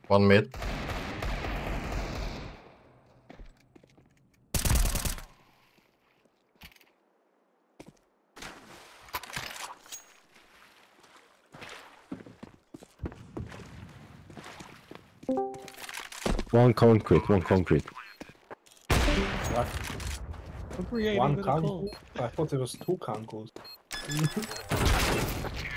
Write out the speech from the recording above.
One mid. One concrete. What? I'm creating One with a kango? goal. I thought it was two kangos.